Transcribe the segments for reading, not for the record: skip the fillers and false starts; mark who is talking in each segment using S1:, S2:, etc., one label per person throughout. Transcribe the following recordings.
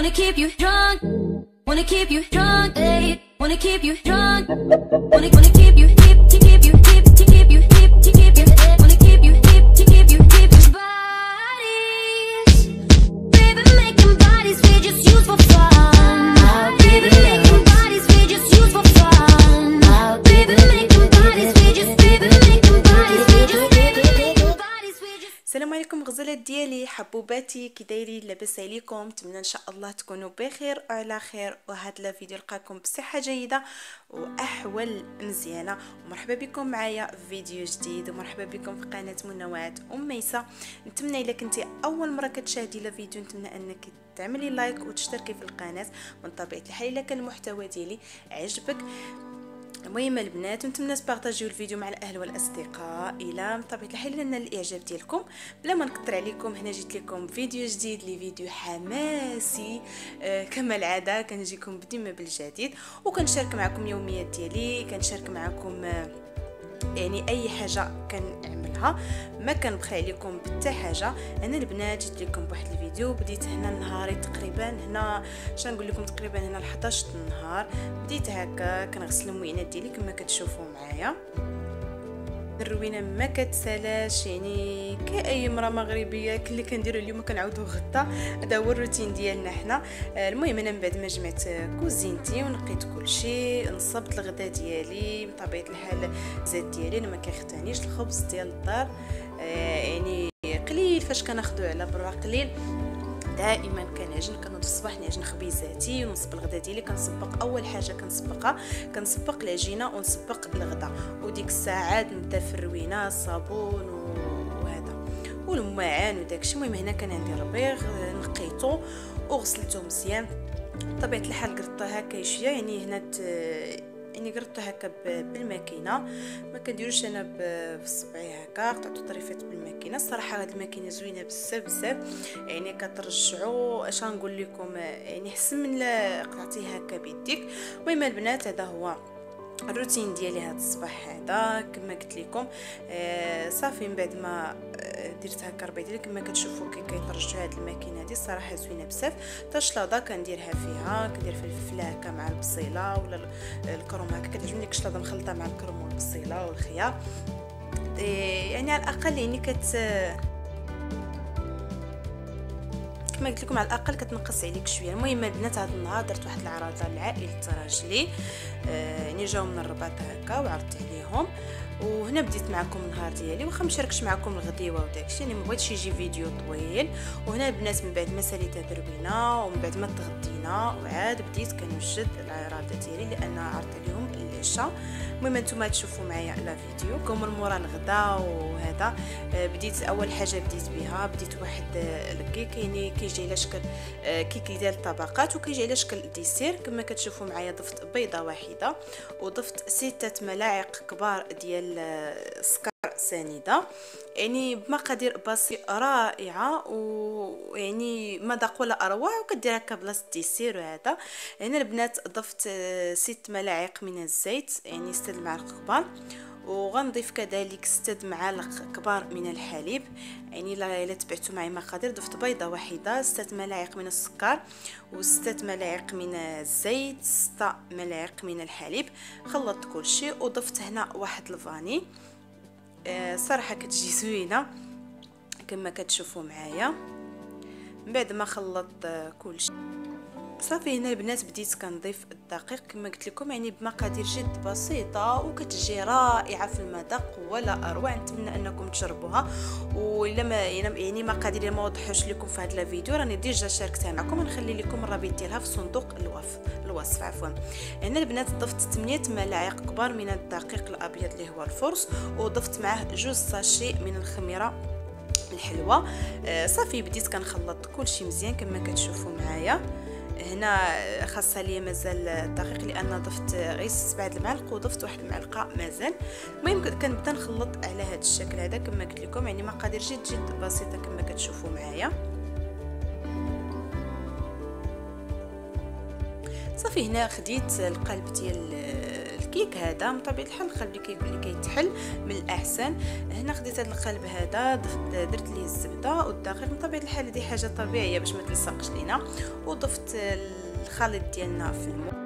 S1: Wanna keep you drunk, wanna keep you drunk, ay. Wanna keep you drunk, wanna keep you hip, to keep you hip, to keep you hip, to keep you hip. Wanna keep you hip, to keep you hip. Bodies, baby, making bodies we just use for fun. Baby, making bodies we just use for fun. Baby, making bodies we just, baby, making bodies we just, baby, making bodies we just.
S2: السلام عليكم غزالات ديالي، حبوباتي، كي دايرين؟ لاباس عليكم؟ نتمنى ان شاء الله تكونوا بخير وعلى خير، وهذا الفيديو لقاكم بصحه جيده واحوال مزيانه. ومرحبا بكم معايا في فيديو جديد، ومرحبا بكم في قناه منوعات ميسه. نتمنى الا كنتي اول مره كتشاهدي الفيديو نتمنى انك تعملي لايك وتشتركي في القناه. من طبيعه الحال الا كان المحتوى ديالي عجبك، المهم البنات، ونتمنى تبارطاجيو الفيديو مع الاهل والاصدقاء الى بطبيعه الحال لنا الاعجاب ديالكم. بلا ما نكثر عليكم، هنا جيت لكم فيديو جديد، لي فيديو حماسي كما العاده كنجيكم ديما بالجديد، وكنشارك معكم يوميات ديالي، كنشارك معكم يعني اي حاجه كنعملها، ما كنبخي عليكم بتا حاجه. انا البنات جيت لكم بواحد الفيديو، بديت هنا نهاري تقريبا، هنا نقول لكم تقريبا هنا 11 النهار. بديت هكا كنغسل المعينات ديالي كما كتشوفوا معايا. الروينه ما كتسالاش، يعني كاي امراه مغربيه اللي كنديروا اليوم كنعاودوا غدا، هذا هو الروتين ديالنا حنا. المهم انا من بعد ما جمعت كوزينتي ونقيت كلشي، نصبت الغدا ديالي بطبيعه الحال. الزيت ديالي انا ما كيختانيش، الخبز ديال الدار يعني قليل فاش كناخذوا على برا قليل. دائما كنعجن كنوض الصباح نعجن خبيزاتي ونصب الغدا ديالي. كنسبق اول حاجه كنسبق العجينه ونسبق الغدا، وديك الساعات نبدا في الروينه، الصابون وهذا والمعان وداكشي. المهم هنا كان عندي ربيغ نقيته وغسلته مزيان. بطبيعه الحال قرطته هكا شويه، يعني هنا يعني قرطته هكا بالماكينه، ما كنديروش انا بصبعي هكا، قطعته طريفات بالماكينه. الصراحه هاد الماكينه زوينه بزاف يعني كترجعوا اش غنقول لكم، يعني احسن من قطعتيه هكا بيديك. المهم البنات هذا هو الروتين ديالي هذا الصباح هذا كما قلت لكم. صافي من بعد ما درت هكا ربيع ديالي كما كتشوفوا كيطرجوا هاد الماكينه هذه، الصراحه زوينه بزاف. الشلاضه كنديرها فيها، كندير فلفل هكا مع البصيله ولا الكروم هكا، كتعجبني الشلاضه مخلطه مع الكروم والبصيله والخيار، يعني على الاقل يعني كما قلت لكم على الاقل كتنقص عليك شويه. المهم البنات هذا النهار درت واحد العراضه لعائله راجلي، يعني جاو من الرباط هكا وعرضت عليهم، وهنا بديت معكم النهار ديالي. واخا مشاركش معكم الغديوه وداكشي، يعني ما بغيتش يجي فيديو طويل. وهنا البنات من بعد ما ساليت هاد الروينه ومن بعد ما تغدينا وعاد بديت كنوجد العراضه ديالي لان عرضت عليهم العشاء. المهم نتوما تشوفوا معايا لا فيديو كوم مورا الغدا. وهذا بديت اول حاجه بديت بها، بديت واحد الكيك، يعني كيجي على شكل كيك ديال الطبقات وكيجي على شكل ديسير كما كتشوفوا معايا. ضفت بيضه واحده وضفت 6 ملاعق كبار ديال السكر سنيده، يعني بمقادير بسيطه رائعه، ويعني مذاق ولا اروع، وكدير هكا بلاصه ديسير. وهذا هنا البنات ضفت 6 ملاعق من الزيت، يعني 6 معالق كبار، وغنضيف كذلك 6 معالق كبار من الحليب. يعني الا تبعتوا معي مقادير، ضفت بيضه واحده، 6 ملاعق من السكر، و6 ملاعق من الزيت، 6 ملاعق من الحليب. خلطت كل شيء وضفت هنا واحد الفاني. صراحه كتجي زوينه كما كتشوفوا معايا. من بعد ما خلطت كل شيء صافي، هنا البنات بديت كنضيف الدقيق كما قلت لكم، يعني بمقادير جد بسيطه وكتجي رائعه في المذاق ولا اروع. نتمنى انكم تجربوها، ولا ما يعني مقادير ما وضحوش لكم في هذا الفيديو راني ديجا شاركتها معكم، نخلي لكم الرابط ديالها في صندوق الوصف عفوا. هنا البنات ضفت 8 ملاعق كبار من الدقيق الابيض اللي هو الفرص، وضفت معه 2 ساشي من الخميره الحلوه. صافي بديت كنخلط كلشي مزيان كما كتشوفوا معايا. هنا خاصه ليا مازال الدقيق لان ضفت غير 7 المعالق وضفت واحد المعلقه مازال. المهم كنبدا نخلط على هذا الشكل هذا كما قلت لكم، يعني مقادير جد بسيطه كما كتشوفوا معايا. صافي هنا خديت القلب ديال الكيك هذا من طبيعه الحال القلب اللي كيتحل من الاحسن. هنا خديت هذا القلب هذا درت ليه الزبده والدقيق، من طبيعه الحال هذه حاجه طبيعيه باش ما تلصقش لينا، وضفت الخليط ديالنا في الماء.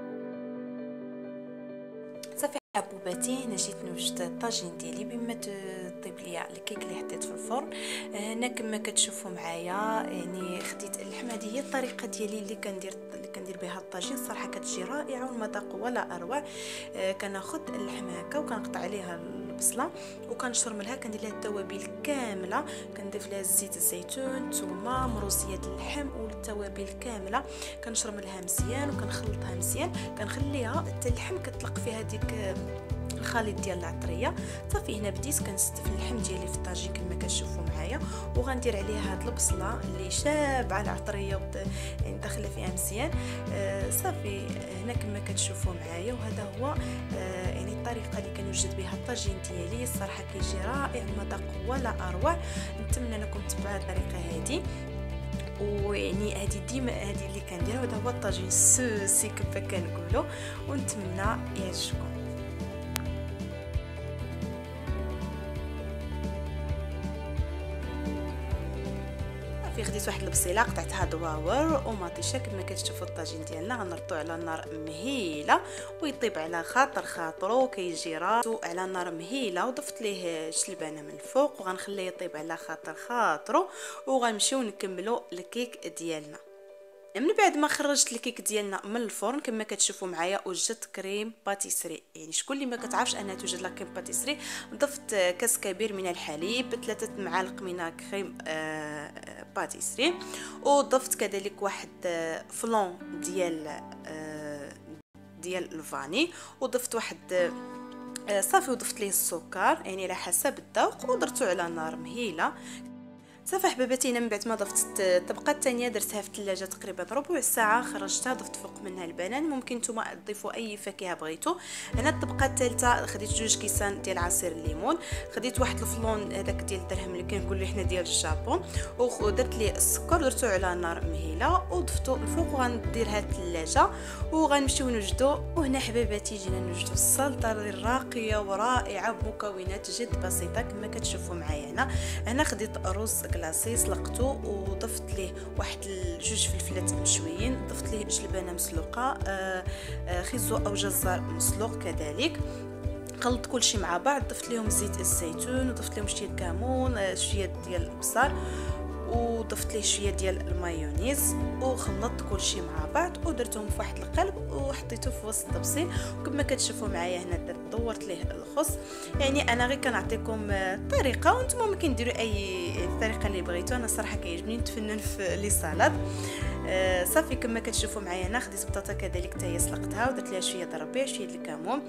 S2: صافي حبوباتي، انا جيت نوجد الطاجين ديالي بما تطيب ليا الكيك اللي حطيت في الفرن. هنا كما كتشوفوا معايا يعني خديت اللحم، هذه هي الطريقه ديالي اللي كندير بها الطاجين. الصراحه كتجي رائعه والمذاق ولا اروع. كناخذ اللحم هكا وكنقطع عليها البصله وكنشرم لها، كندير لها التوابل كامله، كنضيف لها زيت الزيتون، ثومه، مروسيات اللحم والتوابل كامله، كنشرم لها مزيان وكنخلطها مزيان، كنخليها حتى اللحم كتطلق فيها ديك الخليط ديال العطريه. صافي هنا بديت كنستف اللحم ديالي في الطاجين كما كتشوفوا معايا، وغندير عليها هاد البصله اللي شابعه العطريه يعني داخله فيها مزيان. صافي هنا كما كتشوفوا معايا، وهذا هو يعني الطريقه اللي كنوجد بها الطاجين ديالي. الصراحه كيجي رائع المذاق ولا اروع. نتمنى انكم تبعوا الطريقه هذه، ويعني هذه ديما هذه اللي كنديرها، وهذا هو الطاجين سوسي كما كنقولوا، ونتمنى يعجبكم. في خديت واحد البصيله قطعتها دواور ومطيشه كما كتشوفوا. الطاجين ديالنا غنرطو على نار مهيله ويطيب على خاطرو، كيجي راسو على نار مهيله، وضفت ليه شلبانه من الفوق وغنخليه يطيب على خاطرو، وغنمشيو نكملوا الكيك ديالنا. من بعد ما خرجت الكيك ديالنا من الفرن كما كتشوفوا معايا، وجدت كريم باتيسري. يعني شكون اللي ما كتعرفش انها توجد لا كريم باتيسري. ضفت كاس كبير من الحليب، 3 معالق من كريم باتيسري، وضفت كذلك واحد فلون ديال الفاني، وضفت واحد صافي، وضفت ليه السكر يعني على حسب الذوق، ودرتو على نار مهيله. صافي حباباتي، هنا من بعد ما ضفت الطبقه الثانيه درتها في الثلاجه تقريبا ربع ساعه، خرجتها ضفت فوق منها البنان، ممكن نتوما تضيفوا اي فاكهه بغيتو. هنا الطبقه الثالثه خديت 2 كيسان ديال عصير الليمون، خديت واحد الفلون هذاك ديال الدرهم اللي كنقولوا حنا ديال الجابون، ودرت ليه السكر، درتو على نار مهيله وضفتو الفوق، وغنديرها الثلاجه وغنمشيو نوجدو. وهنا حباباتي جينا نوجدو السلطه الراقيه ورائعه بمكونات جد بسيطه كما كتشوفوا معايا. هنا خديت رز كلاصي سلقته، وضفت ليه واحد 2 فلفلات مشويين، ضفت ليه جلبانه مسلوقه، خيزو او جزر مسلوق كذلك. خلطت كلشي مع بعض، ضفت لهم زيت الزيتون، وضفت لهم شويه كمون، شويه ديال البصل، وضفت ليه شويه ديال المايونيز، وخلطت كلشي مع بعض ودرتهم في واحد القلب وحطيته في وسط الطبسيل. وكما كتشوفوا معايا هنا دورت ليه الخص. يعني انا غير كنعطيكم الطريقه وانتم ممكن ديروا اي الطريقه اللي بغيتو. انا صراحه كيعجبني نتفنن في لي سالاد. صافي كما كتشوفوا معايا هنا خديت بطاطا كذلك حتى هي سلقتها، ودرت ليها شويه الربيع، شويه الكمون،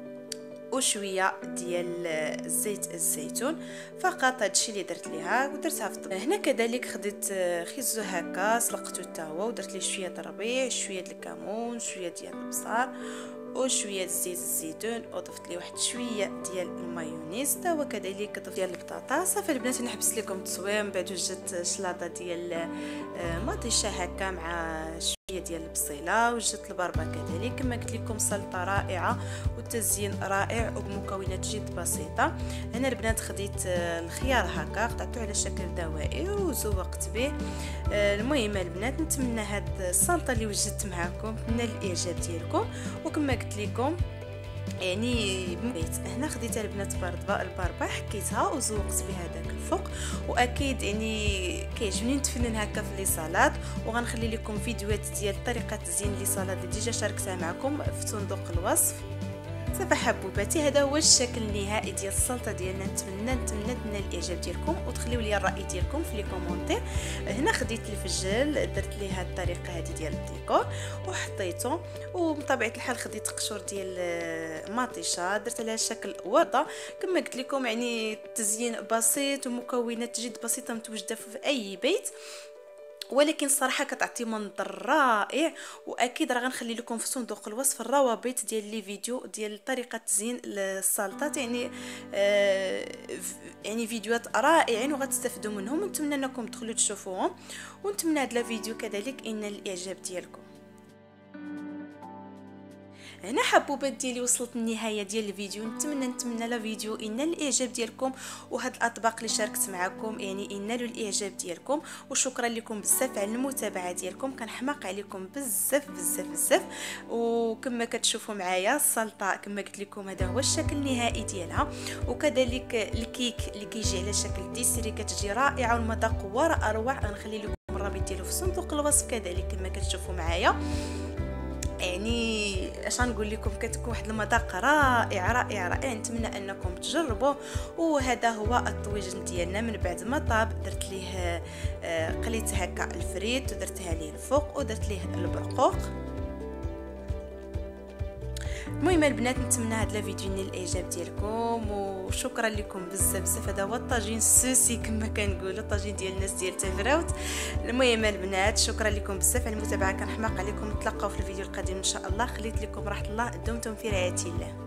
S2: وشويه ديال زيت الزيتون. فقط هادشي اللي درت ليها ودرتها في الطبق. هنا كذلك خديت خيزو هكا سلقته حتى هو، ودرت ليه شويه الربيع، شويه الكمون، شويه ديال البصل، وشويه زيت الزيتون، وضفت ليه واحد شويه ديال المايونيز حتى هو كذلك، ضفت ديال البطاطا. صافي البنات نحبس لكم التصوير. من بعد وجدت شلاضه ديال مطيشه هكا مع شويه ديال البصيله، وجدت البربه كذلك. كما قلت لكم سلطه رائعه والتزيين رائع وبمكونات جد بسيطه. هنا البنات خديت الخيار هكا قطعته على شكل دوائر وزوقت به. المهم البنات نتمنى هاد السلطه اللي وجدت معكم من الاعجاب ديالكم. وكما قلت لكم يعني بيت هنا خديت البنات البربه حكيتها وزوقت بها داك الفوق. واكيد يعني كيعجبني نتفنن هكا في لي سالاد، وغنخلي لكم فيديوهات ديال طريقه تزيين لي سالاد اللي ديجا شاركتها معكم في صندوق الوصف. صافي حبوباتي، هذا هو الشكل النهائي ديال السلطه ديالنا. نتمنى الاعجاب ديالكم، وتخليو لي الراي ديالكم في لي كومونتير. هنا خديت الفجل درت ليه هذه الطريقه هذه ديال الديكور وحطيته، وبطبيعه الحال خديت قشور ديال مطيشه درت عليها شكل ورده. كما قلت لكم يعني تزيين بسيط ومكونات جد بسيطه متوجده في اي بيت، ولكن الصراحه كتعطي منظر رائع. واكيد راه غنخلي لكم في صندوق الوصف الروابط ديال لي فيديو ديال طريقه تزيين السلطات، يعني فيديوهات رائعين وغتستافدوا منهم. نتمنى انكم تدخلوا تشوفوهم، ونتمنى هذا الفيديو كذلك ان الاعجاب ديالكم. هنا حبوبات ديالي وصلت النهايه ديال الفيديو. نتمنى لا فيديو ينال الاعجاب ديالكم، وهاد الاطباق اللي شاركت معكم يعني ينالوا الاعجاب ديالكم. وشكرا لكم بزاف على المتابعه ديالكم، كنحماق عليكم بزاف بزاف بزاف. وكما كتشوفوا معايا السلطه كما قلت لكم هذا هو الشكل النهائي ديالها، وكذلك الكيك اللي كيجي على شكل ديسري كتجي رائعه والمذاق هو اروع. غنخلي لكم الرابط ديالو في صندوق الوصف كذلك كما كتشوفوا معايا. يعني اش غنقول لكم، كتكون واحد المذاق رائع رائع رائع. نتمنى انكم تجربوه. وهذا هو الطويجن ديالنا من بعد ما طاب. درت ليه قليت هكا الفريت ودرتها ليه الفوق ودرت ليه البرقوق. المهم البنات نتمنى هذا الفيديو ينال الاعجاب ديالكم، وشكرا لكم بزاف بزاف. هذا هو الطاجين السوسي كما كنقولوا، الطاجين ديال الناس ديال تفراوت. المهم البنات شكرا لكم بزاف على المتابعه، كنحماق عليكم. نتلاقاو في الفيديو القادم ان شاء الله. خليت لكم راحه الله، دمتم في رعايه الله.